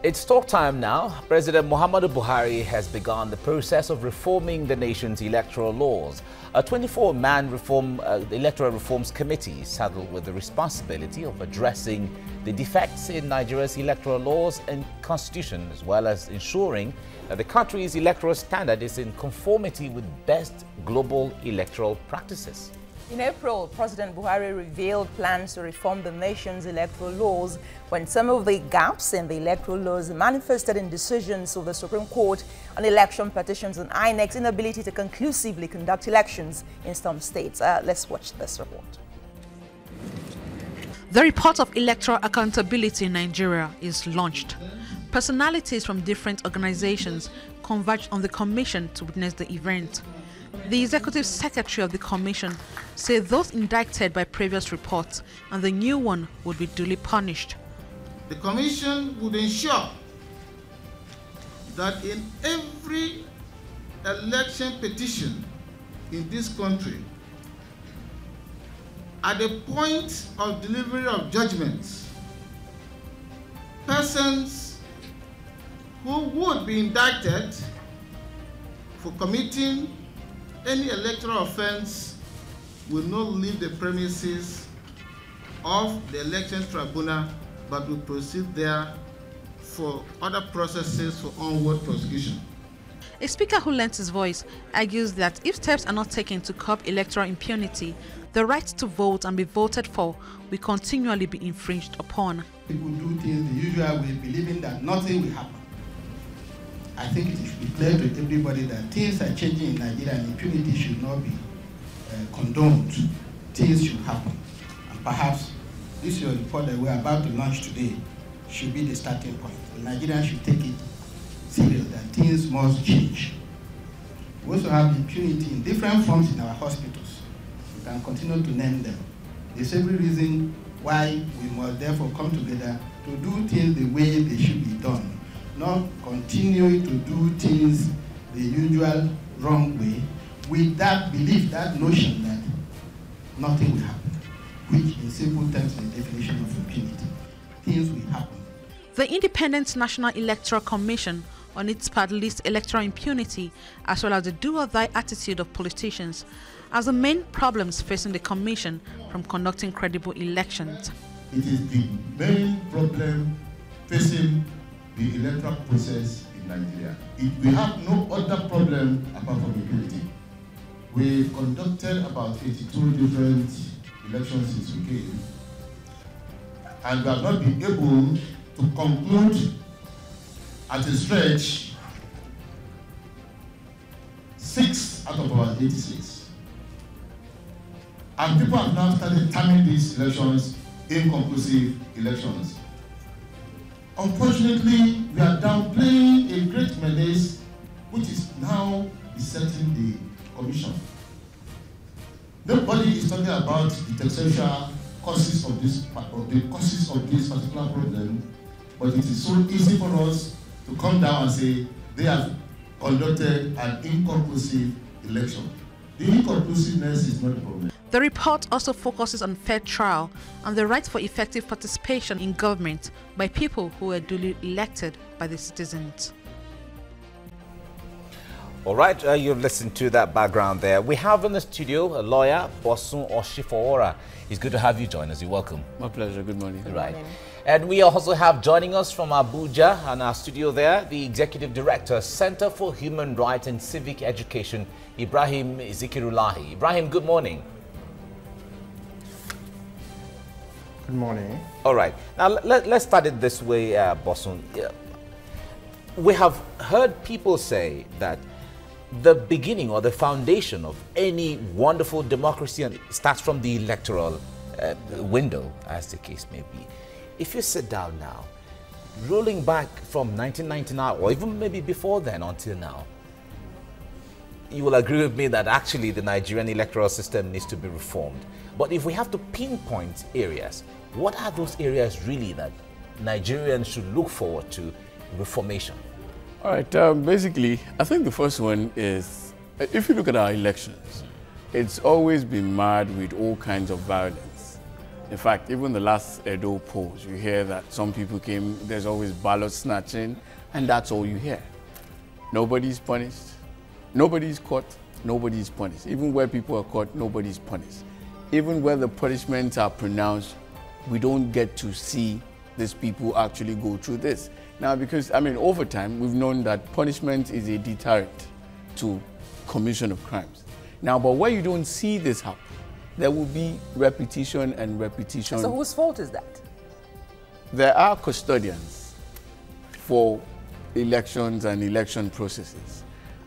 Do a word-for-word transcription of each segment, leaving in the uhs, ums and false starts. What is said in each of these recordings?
It's talk time now. President Muhammadu Buhari has begun the process of reforming the nation's electoral laws. A twenty-four man reform, uh, the Electoral Reforms Committee is saddled with the responsibility of addressing the defects in Nigeria's electoral laws and constitution, as well as ensuring that the country's electoral standard is in conformity with best global electoral practices. In April, President Buhari revealed plans to reform the nation's electoral laws when some of the gaps in the electoral laws manifested in decisions of the Supreme Court on election petitions and I N E C's inability to conclusively conduct elections in some states. Uh, let's watch this report. The report of electoral accountability in Nigeria is launched. Personalities from different organizations converged on the commission to witness the event. The executive secretary of the commission said those indicted by previous reports and the new one would be duly punished. The commission would ensure that in every election petition in this country, at the point of delivery of judgments, persons who would be indicted for committing any electoral offense will not leave the premises of the elections tribunal, but will proceed there for other processes for onward prosecution. A speaker who lent his voice argues that if steps are not taken to curb electoral impunity, the right to vote and be voted for will continually be infringed upon. People do things the usual way, believing that nothing will happen. I think it should be clear to everybody that things are changing in Nigeria and impunity should not be uh, condoned. Things should happen. And perhaps this your report that we're about to launch today should be the starting point. The Nigerians should take it serious that things must change. We also have impunity in different forms in our hospitals. We can continue to name them. There's every reason why we must therefore come together to do things the way they should be done. Not continue to do things the usual wrong way with that belief, that notion that nothing will happen, which in simple terms is the definition of impunity. Things will happen. The Independent National Electoral Commission, on its part, lists electoral impunity as well as the do-or-die attitude of politicians as the main problems facing the commission from conducting credible elections. It is the main problem facing the electoral process in Nigeria. It, we have no other problem apart from impunity. We conducted about eighty-two different elections since we came, and we have not been able to conclude at a stretch six out of about eighty-six. And people have now started terming these elections inconclusive elections. Unfortunately, we are downplaying a great menace which is now besetting the commission. Nobody is talking about the textual causes of this, of the causes of this particular problem, but it is so easy for us to come down and say they have conducted an inconclusive election. The inconclusiveness is not the problem. The report also focuses on fair trial and the right for effective participation in government by people who were duly elected by the citizens. All right, uh, you've listened to that background there. We have in the studio a lawyer, Bosun Oshifoora. It's good to have you join us. You're welcome. My pleasure. Good morning. Good right. Morning. And we also have joining us from Abuja and our studio there, the Executive Director, Center for Human Rights and Civic Education, Ibrahim Zikirulahi. Ibrahim, good morning. Good morning. All right. Now, let, let's start it this way, uh, Bosun. We have heard people say that the beginning or the foundation of any wonderful democracy starts from the electoral uh, window, as the case may be. If you sit down now, rolling back from nineteen ninety-nine, or even maybe before then until now, you will agree with me that actually the Nigerian electoral system needs to be reformed. But if we have to pinpoint areas, what are those areas really that Nigerians should look forward to reformation? All right, um, basically, I think the first one is, if you look at our elections, it's always been marred with all kinds of violence. In fact, even the last Edo polls, you hear that some people came, there's always ballot snatching, and that's all you hear. Nobody's punished, nobody's caught, nobody's punished. Even where people are caught, nobody's punished. Even where the punishments are pronounced, we don't get to see these people actually go through this. Now, because, I mean, over time, we've known that punishment is a deterrent to commission of crimes. Now, but where you don't see this happen, there will be repetition and repetition. So whose fault is that? There are custodians for elections and election processes.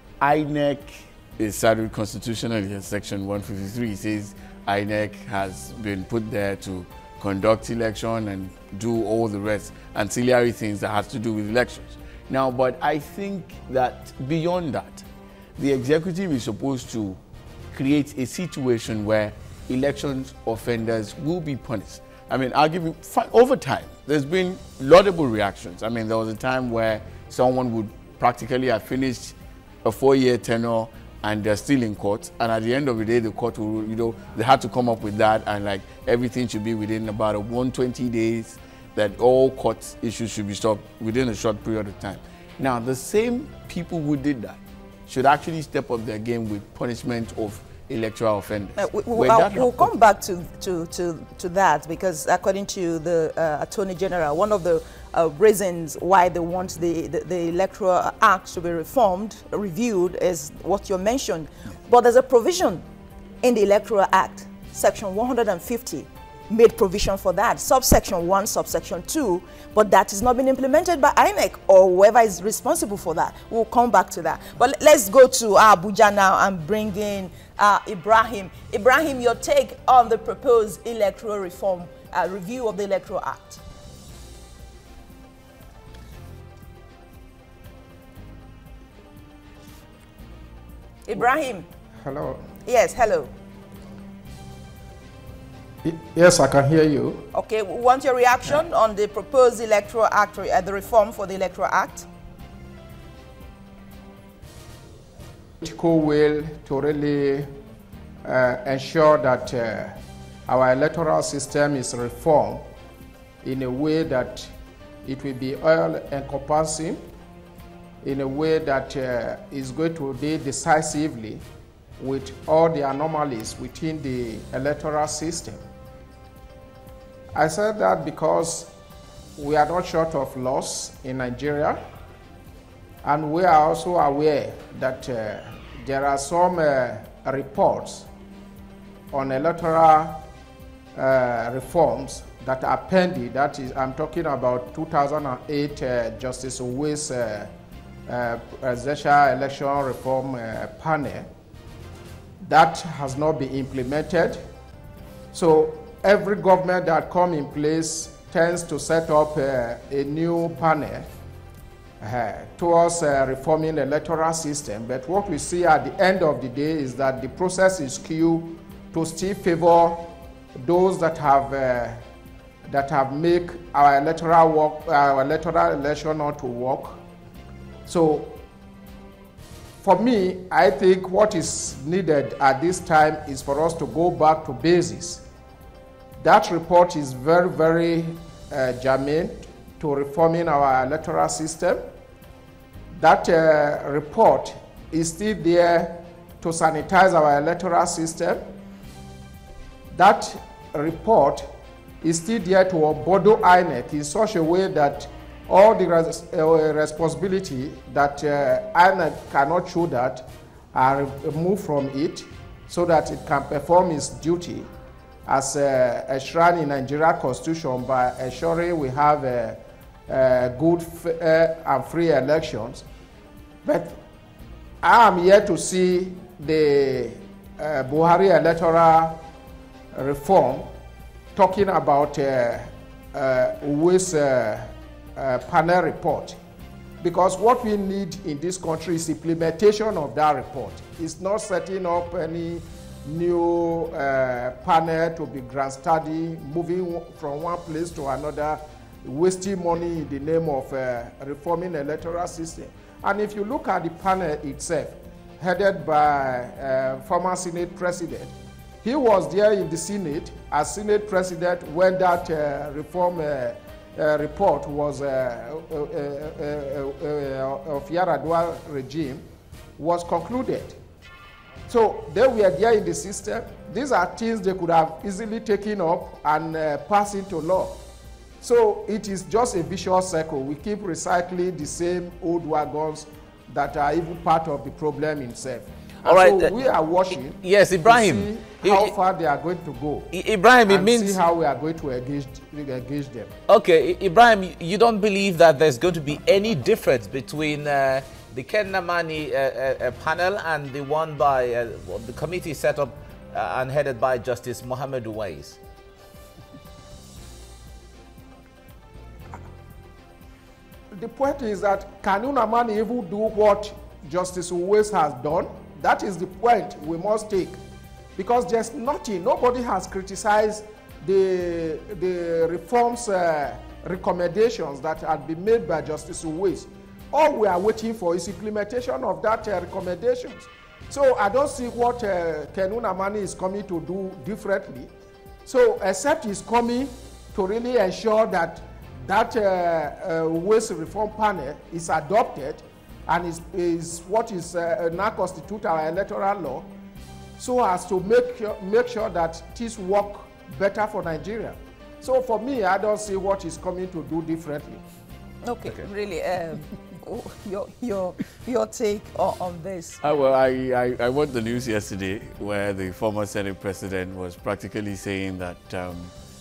I N E C is started constitutionally in section one fifty-three. It says I N E C has been put there to conduct election and do all the rest, ancillary things that have to do with elections. Now, but I think that beyond that, the executive is supposed to create a situation where elections offenders will be punished. I mean, I'll give you, over time, there's been laudable reactions. I mean, there was a time where someone would practically have finished a four-year tenure and they're still in court, and at the end of the day, the court will, you know, they had to come up with that, and like everything should be within about a one hundred twenty days, that all court issues should be stopped within a short period of time. Now, the same people who did that should actually step up their game with punishment of electoral offenders. Uh, we, we, uh, we'll come back to, to, to, to that, because according to the uh, Attorney General, one of the uh, reasons why they want the, the, the Electoral Act to be reformed, reviewed, is what you mentioned. Yeah. But there's a provision in the Electoral Act, section one hundred fifty, made provision for that, subsection one, subsection two, but that is not been implemented by I N E C or whoever is responsible for that. We'll come back to that. But let's go to uh, Abuja now and bring in uh, Ibrahim. Ibrahim, your take on the proposed electoral reform, uh, review of the Electoral Act. Ibrahim. Hello. Yes, hello. Yes, I can hear you. Okay, we want your reaction yeah. on the proposed Electoral Act, uh, the reform for the Electoral Act. Political will to really uh, ensure that uh, our electoral system is reformed in a way that it will be all-encompassing, in a way that uh, is going to deal decisively with all the anomalies within the electoral system. I said that because we are not short of laws in Nigeria, and we are also aware that uh, there are some uh, reports on electoral uh, reforms that are pending. That is, I'm talking about two thousand eight uh, Justice Owei's uh, uh, presidential election reform uh, panel that has not been implemented. So every government that comes in place tends to set up uh, a new panel uh, towards uh, reforming the electoral system. But what we see at the end of the day is that the process is skewed to still favor those that have uh, that have make our electoral work, our electoral election not to work. So for me, I think what is needed at this time is for us to go back to basics. That report is very, very uh, germane to reforming our electoral system. That uh, report is still there to sanitize our electoral system. That report is still there to unbundle I N E C in such a way that all the res uh, responsibility that uh, I N E C cannot show that are removed from it, so that it can perform its duty as uh, enshrined in Nigeria Constitution by ensuring we have uh, uh, good uh, and free elections. But I am yet to see the uh, Buhari electoral reform talking about uh, uh, Owei's uh, uh, panel report. Because what we need in this country is implementation of that report. It's not setting up any new uh, panel to be grandstanding, moving from one place to another, wasting money in the name of uh, reforming the electoral system. And if you look at the panel itself, headed by uh, former Senate President, He was there in the Senate as Senate President when that uh, reform uh, uh, report was uh, uh, uh, uh, uh, of Yar'Adua regime was concluded. So they were there in the system. These are things they could have easily taken up and uh, passed into law. So it is just a vicious circle. We keep recycling the same old wagons that are even part of the problem itself. All right, so uh, we are watching. Yes, Ibrahim. To see how far they are going to go. Ibrahim, it and means see how we are going to engage, engage them. Okay, Ibrahim, you don't believe that there's going to be any difference between uh, the Ken Namani uh, uh, panel and the one by uh, the committee set up uh, and headed by Justice Mohammed Uwais? The point is that can Namani even do what Justice Uwais has done? That is the point we must take. Because there's nothing, nobody has criticized the, the reforms uh, recommendations that had been made by Justice Uwais. All we are waiting for is implementation of that uh, recommendations. So I don't see what uh, Ken Namani is coming to do differently. So except he's coming to really ensure that that uh, uh, Uwais reform panel is adopted and is, is what is uh, now constitute our electoral law, so as to make, make sure that things work better for Nigeria. So for me, I don't see what is coming to do differently. Okay, okay. Really, um, your, your, your take on, on this? Uh, well, I, I, I watched the news yesterday where the former Senate President was practically saying that um,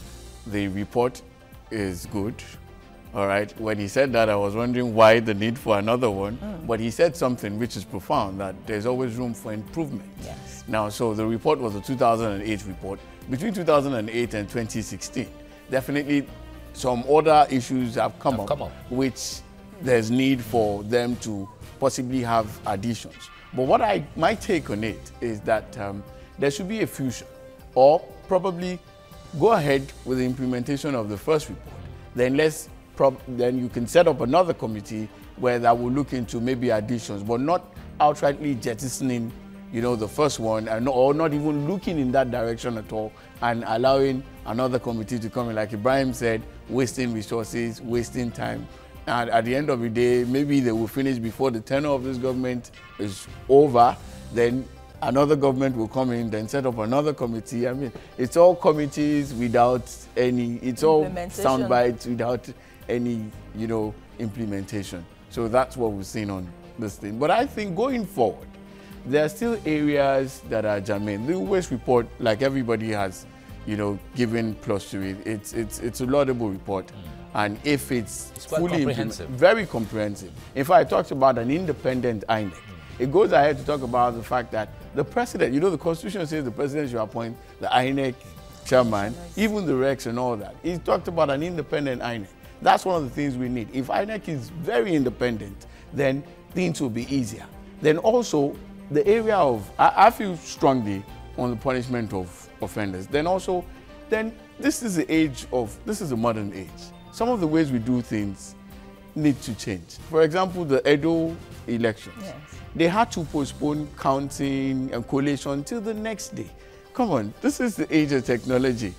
the report is good. All right. When he said that, I was wondering why the need for another one. Mm. But he said something which is profound, that there's always room for improvement. Yes. Now, so the report was a two thousand eight report. Between two thousand eight and twenty sixteen, definitely some other issues have come, have up, come up, which there's need for them to possibly have additions. But what I, my take on it is that um, there should be a fusion, or probably go ahead with the implementation of the first report. Then let's then you can set up another committee where that will look into maybe additions, but not outrightly jettisoning, you know, the first one, and or not even looking in that direction at all, and allowing another committee to come in, like Ibrahim said, wasting resources, wasting time. And at the end of the day, maybe they will finish before the tenure of this government is over. Then another government will come in, then set up another committee. I mean, it's all committees without any, it's all sound bites without any, you know, implementation. So that's what we've seen on this thing. But I think going forward, there are still areas that are germane. The Uwais report, like everybody has, you know, given plus to it. It's it's it's a laudable report, mm. and if it's, it's quite fully comprehensive, very comprehensive. In fact, it talks about an independent I N E C. Mm. It goes ahead to talk about the fact that the president, you know, the Constitution says the president should appoint the I N E C chairman, nice. even the Rex and all that. He talked about an independent I N E C. That's one of the things we need. If I N E C is very independent, then things will be easier. Then also, the area of, I, I feel strongly on the punishment of offenders. Then also, then this is the age of, this is the modern age. Some of the ways we do things need to change. For example, the Edo elections. Yes. They had to postpone counting and collation till the next day. Come on, this is the age of technology.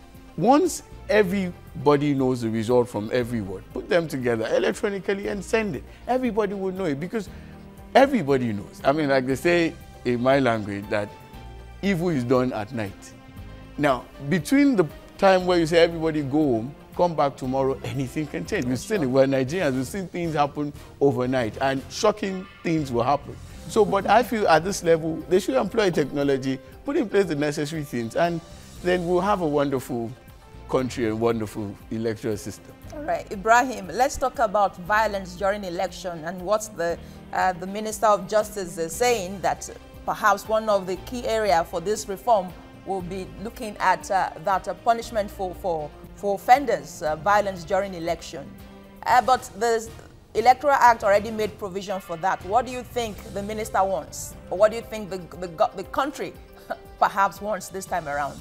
Once everybody knows the result from every word, put them together electronically and send it. Everybody will know it because everybody knows. I mean, like they say in my language that evil is done at night. Now, between the time where you say everybody go home, come back tomorrow, anything can change. We've seen it. We're Nigerians. We've seen things happen overnight, and shocking things will happen. So, but I feel at this level, they should employ technology, put in place the necessary things, and then we'll have a wonderful country and wonderful electoral system. All right, Ibrahim, let's talk about violence during election and what's the, uh, the Minister of Justice is saying that perhaps one of the key areas for this reform will be looking at uh, that uh, punishment for, for, for offenders, uh, violence during election. Uh, but the Electoral Act already made provision for that. What do you think the minister wants? Or what do you think the, the, the country perhaps wants this time around?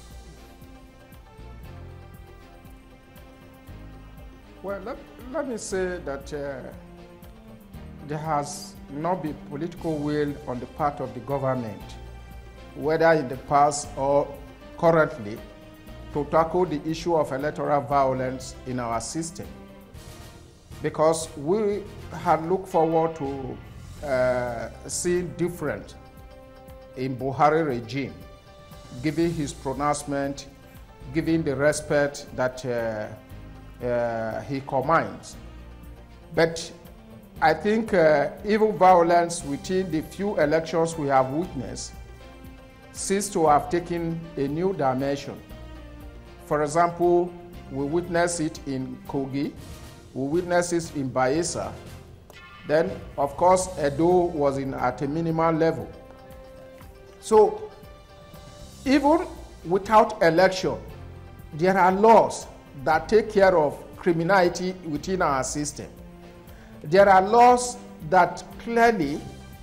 Well, let, let me say that uh, there has not been political will on the part of the government whether in the past or currently, to tackle the issue of electoral violence in our system. Because we had looked forward to uh, seeing different in Buhari regime, giving his pronouncement, giving the respect that uh, uh, he commands. But I think uh, even violence within the few elections we have witnessed seems to have taken a new dimension. For example, we witnessed it in Kogi, we witnessed it in Bayelsa. Then, of course, Edo was in at a minimal level. So, even without election, there are laws that take care of criminality within our system. There are laws that clearly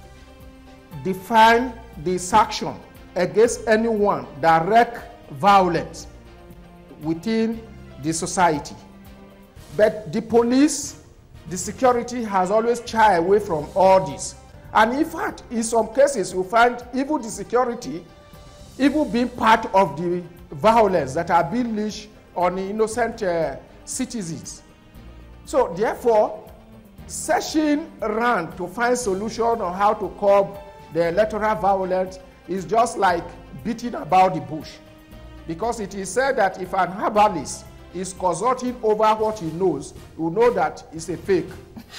define the sanction against anyone that wreaks violence within the society. But the police, the security has always shied away from all this. And in fact, in some cases, you find even the security, even being part of the violence that are being unleashed on innocent uh, citizens. So therefore, searching around to find solution on how to curb the electoral violence is just like beating about the bush. Because it is said that if an herbalist is consulting over what he knows, you know that it's a fake.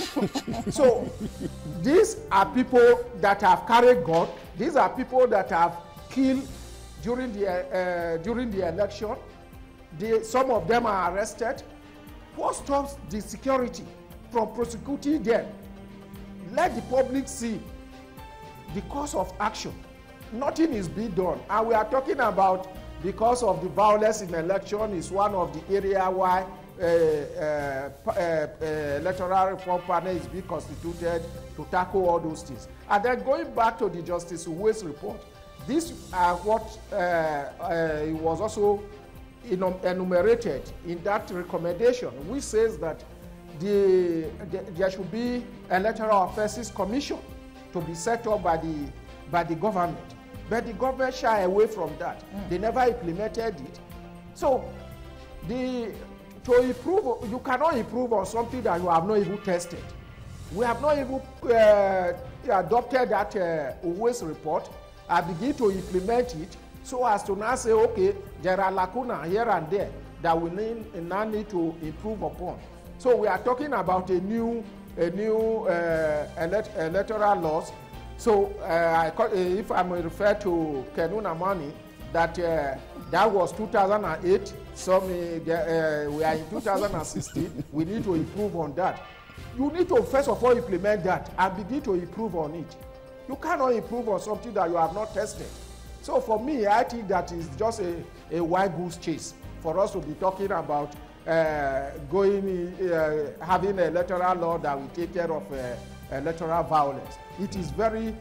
So these are people that have carried gun. These are people that have killed during the, uh, during the election. They, some of them are arrested. What stops the security from prosecuting them? Let the public see the course of action. Nothing is being done. And we are talking about because of the violence in election is one of the area why uh, uh, uh, uh, electoral reform panel is being constituted to tackle all those things. And then going back to the Justice Uwe's report, this are what uh, uh, was also enumerated in that recommendation, which says that the, the, there should be electoral offenses commission to be set up by the, by the government. But the government shy away from that. Mm. They never implemented it. So, the, to improve, you cannot improve on something that you have not even tested. We have not even uh, adopted that uh, Uwe's report and begin to implement it so as to now say, okay, there are lacuna here and there that we need, now need to improve upon. So we are talking about a new, a new uh, elect, electoral laws. So uh, I, if I'm referred to Kenuna Money, that uh, that was two thousand eight, so uh, we are in two thousand sixteen, we need to improve on that. You need to first of all implement that and begin to improve on it. You cannot improve on something that you have not tested. So for me, I think that is just a, a wild goose chase for us to be talking about uh, going, uh, having an electoral law that will take care of uh, electoral violence. It is very,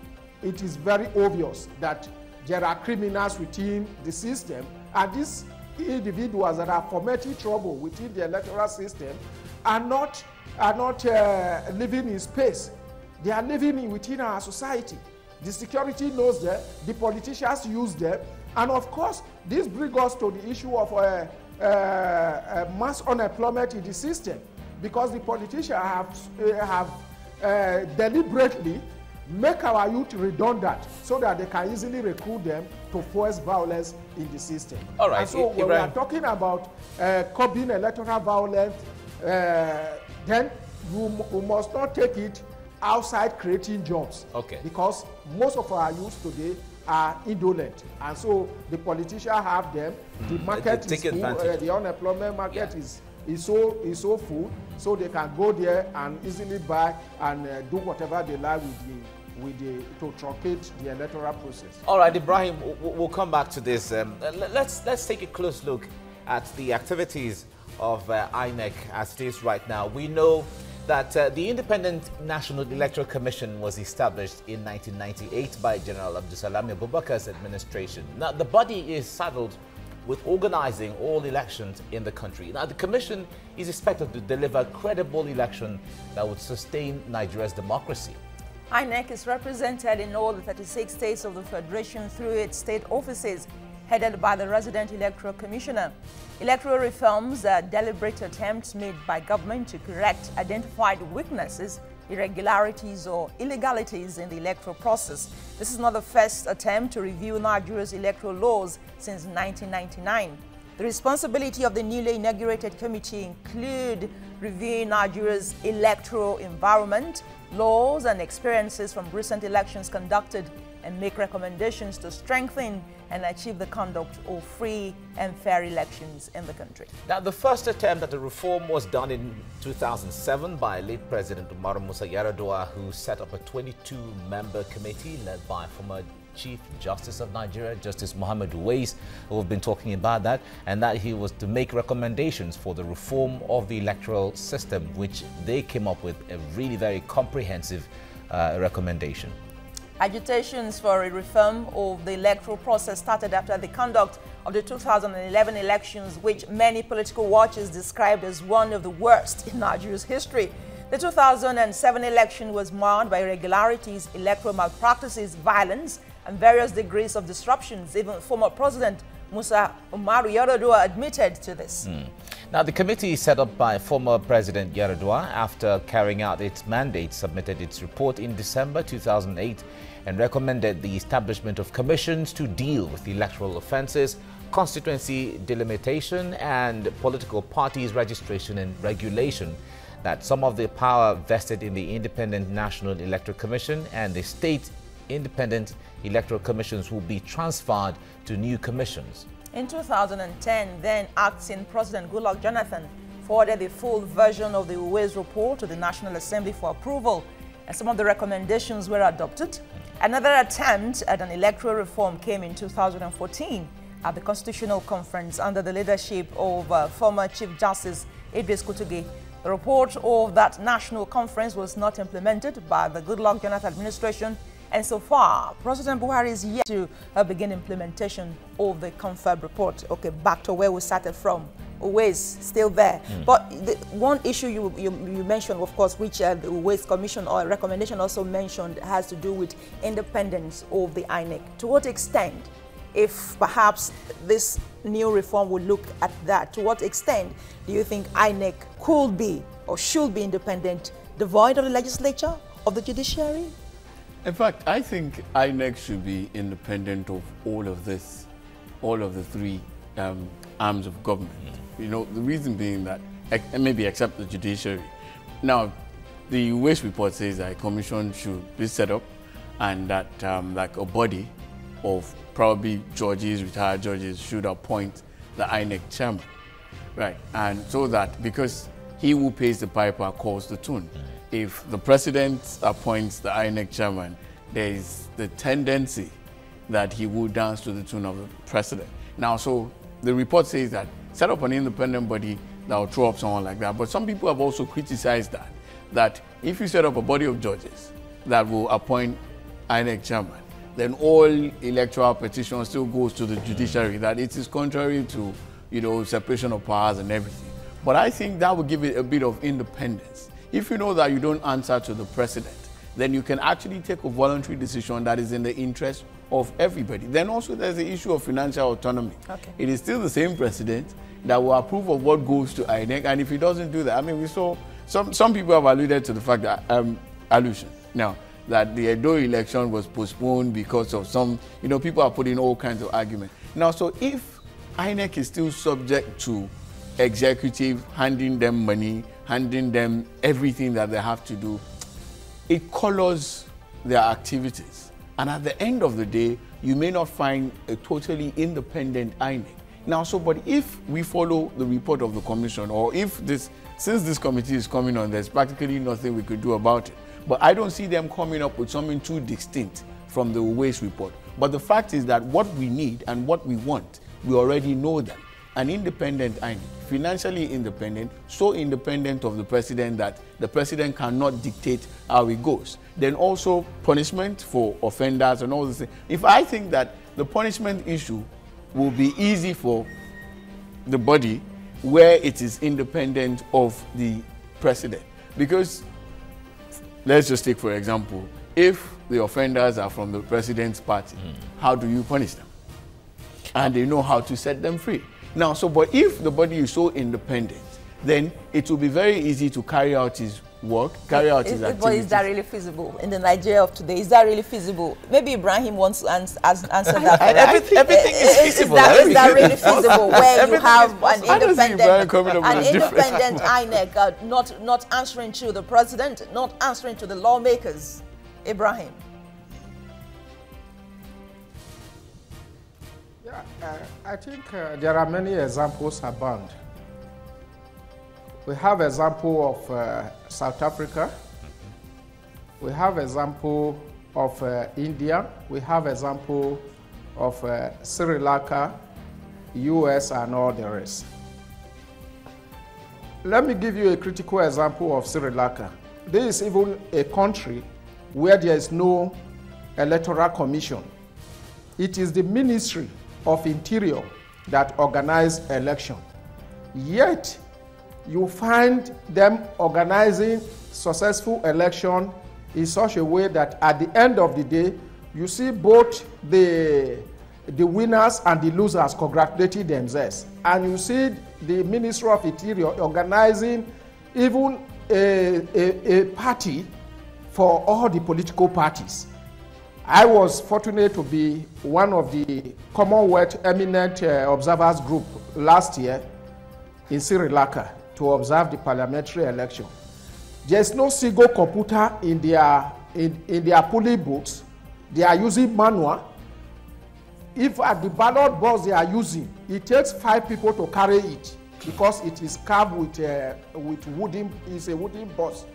it is very obvious that there are criminals within the system, and these individuals that are fomenting trouble within the electoral system are not, are not uh, living in space. They are living in, within our society. The security knows them, the politicians use them, and of course, this brings us to the issue of uh, uh, uh, mass unemployment in the system, because the politicians have, uh, have uh, deliberately make our youth redundant so that they can easily recruit them to force violence in the system. All right. And so when we are talking about uh, curbing electoral violence, uh, then you, you must not take it outside creating jobs. Okay. Because most of our youth today are indolent, and so the politicians have them. Mm. The market is full. Uh, the unemployment market yeah. is is so is so full, so they can go there and easily buy and uh, do whatever they like with the with the to truncate the electoral process. All right, Ibrahim, we'll come back to this. Um, let's let's take a close look at the activities of uh, I N E C as it is right now. We know that uh, the Independent National Electoral Commission was established in nineteen ninety-eight by General Abdulsalam Abubakar's administration. Now, the body is saddled with organizing all elections in the country. Now, the commission is expected to deliver credible election that would sustain Nigeria's democracy. I N E C is represented in all the thirty-six states of the Federation through its state offices, headed by the resident Electoral Commissioner. Electoral reforms are deliberate attempts made by government to correct identified weaknesses, irregularities or illegalities in the electoral process. This is not the first attempt to review Nigeria's electoral laws since nineteen ninety-nine. The responsibility of the newly inaugurated committee include reviewing Nigeria's electoral environment, laws and experiences from recent elections conducted, and make recommendations to strengthen and achieve the conduct of free and fair elections in the country. Now, the first attempt at a reform was done in two thousand seven by late President Umaru Musa Yar'Adua, who set up a twenty-two member committee led by former Chief Justice of Nigeria, Justice Mohammed Uwais, who have been talking about that, and that he was to make recommendations for the reform of the electoral system, which they came up with a really very comprehensive uh, recommendation. Agitations for a reform of the electoral process started after the conduct of the two thousand eleven elections, which many political watchers described as one of the worst in Nigeria's history. The two thousand seven election was marred by irregularities, electoral malpractices, violence, and various degrees of disruptions. Even former President Musa Umaru Yar'Adua admitted to this. Mm. Now, the committee set up by former President Yar'Adua, after carrying out its mandate, submitted its report in December two thousand eight and recommended the establishment of commissions to deal with electoral offences, constituency delimitation, and political parties registration and regulation. That some of the power vested in the Independent National Electoral Commission and the state independent electoral commissions will be transferred to new commissions. In two thousand ten, then acting President Goodluck Jonathan forwarded the full version of the Uwais report to the National Assembly for approval, and some of the recommendations were adopted. Another attempt at an electoral reform came in two thousand fourteen at the Constitutional Conference under the leadership of uh, former Chief Justice Idris Kutugi. The report of that national conference was not implemented by the Goodluck Jonathan administration, and so far, President Buhari is yet to uh, begin implementation of the confirmed report. Okay, back to where we started from. Uwais still there. Mm. But the one issue you, you, you mentioned, of course, which uh, the Uwais Commission or recommendation also mentioned, has to do with independence of the I N E C. To what extent, if perhaps this new reform would look at that, to what extent do you think I N E C could be or should be independent, devoid of the legislature, of the judiciary? In fact, I think I N E C should be independent of all of this, all of the three um, arms of government. Mm. You know, the reason being that, maybe except the judiciary. Now, the Uwais report says that a commission should be set up and that um, like a body of probably judges, retired judges, should appoint the I N E C chairman, right? And so that, because he who pays the piper calls the tune. Mm. If the president appoints the I N E C chairman, there is the tendency that he will dance to the tune of the president. Now, so the report says that set up an independent body that will throw up someone like that. But some people have also criticized that, that if you set up a body of judges that will appoint I N E C chairman, then all electoral petitions still goes to the judiciary, that it is contrary to, you know, separation of powers and everything. But I think that would give it a bit of independence. If you know that you don't answer to the president, then you can actually take a voluntary decision that is in the interest of everybody. Then also there's the issue of financial autonomy. Okay. It is still the same president that will approve of what goes to I N E C, and if he doesn't do that, I mean, we saw, some, some people have alluded to the fact that, um, allusion, now, that the Edo election was postponed because of some, you know, people are putting all kinds of arguments. Now, so if I N E C is still subject to executive handing them money, handing them everything that they have to do, it colors their activities. And at the end of the day, you may not find a totally independent I N E C. Now, so, but if we follow the report of the commission, or if this, since this committee is coming on, there's practically nothing we could do about it. But I don't see them coming up with something too distinct from the Uwais report. But the fact is that what we need and what we want, we already know them. An independent I N E C, financially independent, so independent of the president that the president cannot dictate how it goes. Then also punishment for offenders and all this thing. If I think that the punishment issue will be easy for the body where it is independent of the president. Because let's just take, for example, if the offenders are from the president's party, mm. how do you punish them? And they know how to set them free. Now, so, but if the body is so independent, then it will be very easy to carry out his work, carry out is, his but activities. Is that really feasible in the Nigeria of today? Is that really feasible? Maybe Ibrahim wants to ans answer that. everything, everything is feasible. Is that, is that really feasible? Where you have an independent, an independent I N E C uh, not, not answering to the president, not answering to the lawmakers? Ibrahim. Yeah, uh, I think uh, there are many examples abound. We have example of uh, South Africa. We have example of uh, India. We have example of uh, Sri Lanka, U S, and all the rest. Let me give you a critical example of Sri Lanka. This is even a country where there is no electoral commission. It is the Ministry of Interior that organizes election. Yet, you find them organizing successful election in such a way that at the end of the day, you see both the, the winners and the losers congratulating themselves. And you see the Ministry of Interior organizing even a, a, a party for all the political parties. I was fortunate to be one of the Commonwealth Eminent uh, Observers Group last year in Sri Lanka to observe the parliamentary election. There's no single computer in their, in, in their polling booths. They are using manual. If at the ballot box they are using, it takes five people to carry it because it is carved with, uh, with wooden, it's a wooden box.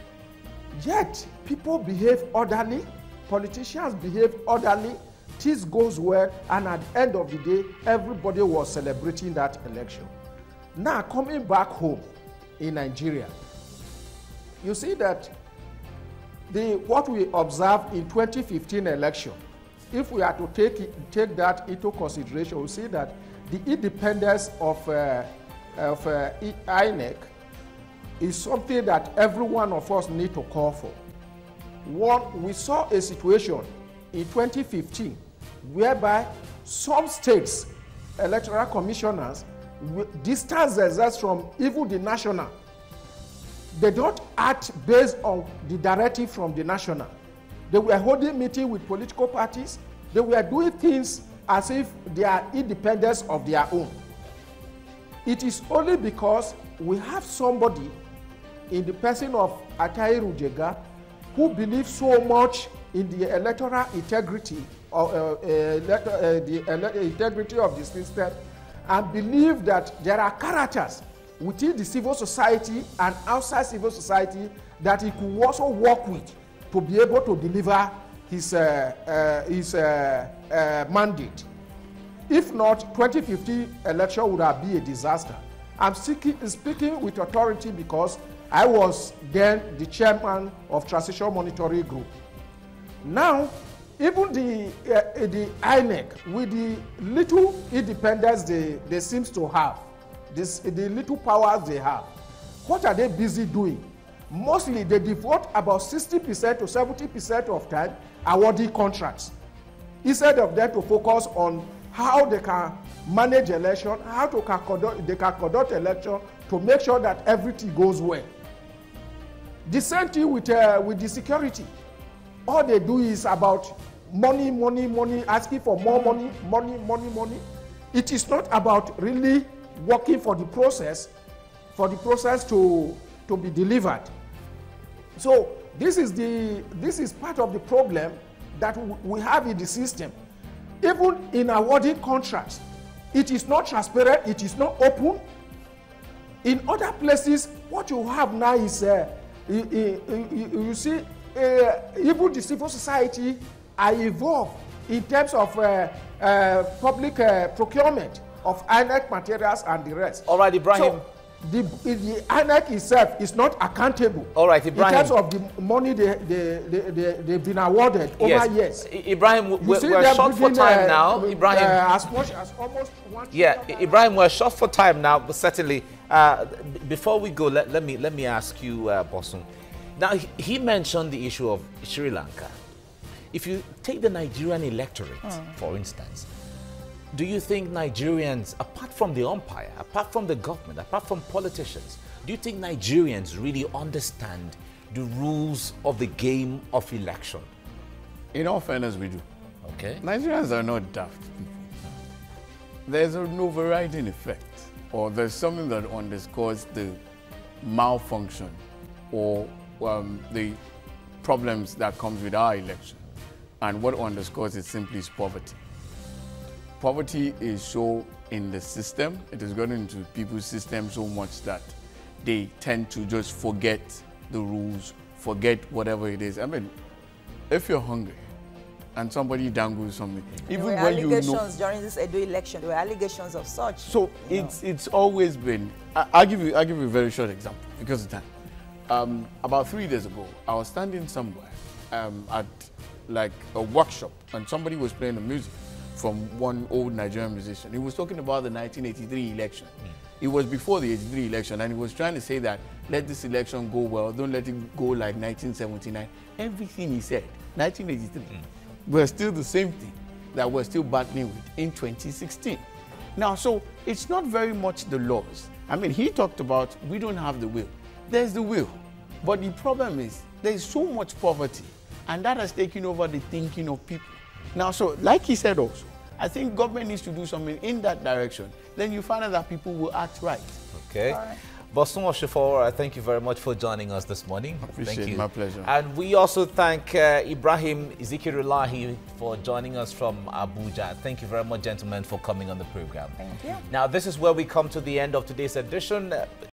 Yet, people behave orderly, politicians behave orderly, things goes well, and at the end of the day, everybody was celebrating that election. Now, coming back home in Nigeria, you see that the, what we observed in twenty fifteen election, if we are to take, it, take that into consideration, we see that the independence of, uh, of uh, I N E C is something that every one of us need to call for. One, we saw a situation in twenty fifteen whereby some states, electoral commissioners, distance themselves from even the national. They don't act based on the directive from the national. They were holding meetings with political parties. They were doing things as if they are independent of their own. It is only because we have somebody in the person of Atahiru Jega who believes so much in the electoral integrity or uh, uh, uh, the uh, integrity of the system, and believe that there are characters within the civil society and outside civil society that he could also work with to be able to deliver his, uh, uh, his uh, uh, mandate. If not, twenty fifteen election would have been a disaster. I'm speaking, speaking with authority because I was then the chairman of Transition Monitoring Group. Now, even the, uh, the I N E C, with the little independence they, they seem to have, this, the little powers they have, what are they busy doing? Mostly they devote about sixty percent to seventy percent of time awarding contracts, instead of them to focus on how they can manage election, how to can conduct, they can conduct election to make sure that everything goes well. The same thing with, uh, with the security. All they do is about money, money, money, asking for more money, money, money, money. It is not about really working for the process, for the process to, to be delivered. So this is, the, this is part of the problem that we have in the system. Even in awarding contracts, it is not transparent, it is not open. In other places, what you have now is, uh, you, you, you see, uh, even the civil society are involved in terms of uh, uh, public uh, procurement of I N E C materials and the rest. All right, Ibrahim. So, the, the I N E C itself is not accountable. All right, Ibrahim. In terms of the money they, they, they, they, they've been awarded over yes. years. Ibrahim, we're, we're short for time uh, now. Ibrahim. Uh, as much as almost one. Yeah, Ibrahim, we're short for time now, but certainly, uh, before we go, let, let, me, let me ask you, uh, Bosun. Now, he, he mentioned the issue of Sri Lanka. If you take the Nigerian electorate, mm. for instance, do you think Nigerians, apart from the umpire, apart from the government, apart from politicians, do you think Nigerians really understand the rules of the game of election? In all fairness, we do. Okay. Nigerians are not daft people. There's an overriding effect, or there's something that underscores the malfunction or um, the problems that comes with our election. And what underscores it simply is poverty. Poverty is so in the system, it has gotten into people's system so much that they tend to just forget the rules, forget whatever it is. I mean, if you're hungry and somebody dangles something, there even were when you know... allegations during this Edo election, there were allegations of such. So it's, it's always been... I, I'll, give you, I'll give you a very short example because of time. Um, about three days ago, I was standing somewhere um, at like a workshop and somebody was playing the music from one old Nigerian musician. He was talking about the nineteen eighty-three election. Mm. It was before the eighty-three election, and he was trying to say that let this election go well, don't let it go like nineteen seventy-nine. Everything he said, nineteen eighty-three, mm. we're still the same thing that we're still battling with in twenty sixteen. Now, so it's not very much the laws. I mean, he talked about we don't have the will. There's the will, but the problem is there's so much poverty, and that has taken over the thinking of people. Now, so like he said also, I think government needs to do something in that direction. Then you find out that people will act right. Okay. Right. Bosun Oshifor, thank you very much for joining us this morning. Appreciate thank you. My pleasure. And we also thank uh, Ibrahim Zikirulahi for joining us from Abuja. Thank you very much, gentlemen, for coming on the program. Thank you. Now, this is where we come to the end of today's edition.